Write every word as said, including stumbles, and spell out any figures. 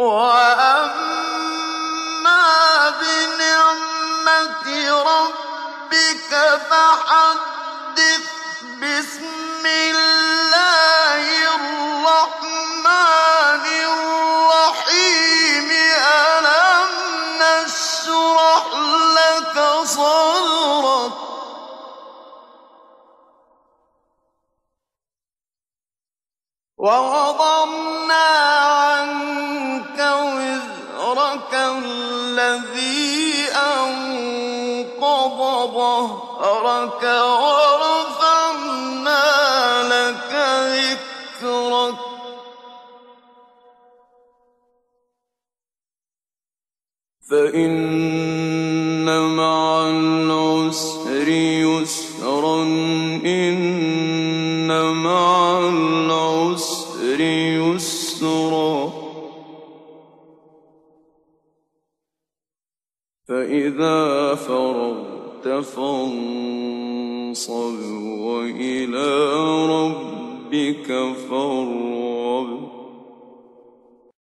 وَأَمَّا بِنِعْمَةِ رَبِّكَ فَحَدِّثْ. بِسْمِ اللَّهِ الرَّحْمَٰنِ الرَّحِيمِ. أَلَمْ نَشْرَحْ لَكَ صَدْرَكَ وَوَضَعْنَا عَنكَ وِزْرَكَ الَّذِي أَنقَضَ ظَهْرَكَ وَرَفَعْنَا لَكَ ذِكْرَكَ. فَإِنَّ مَعَ الْعُسْرِ يُسْرًا. إِنَّ مَعَ الْعُسْرِ يُسْرًا. فَإِذَا فَرَغْتَ فَانصَبْ وَإِلَىٰ رَبِّكَ فَارْغَب.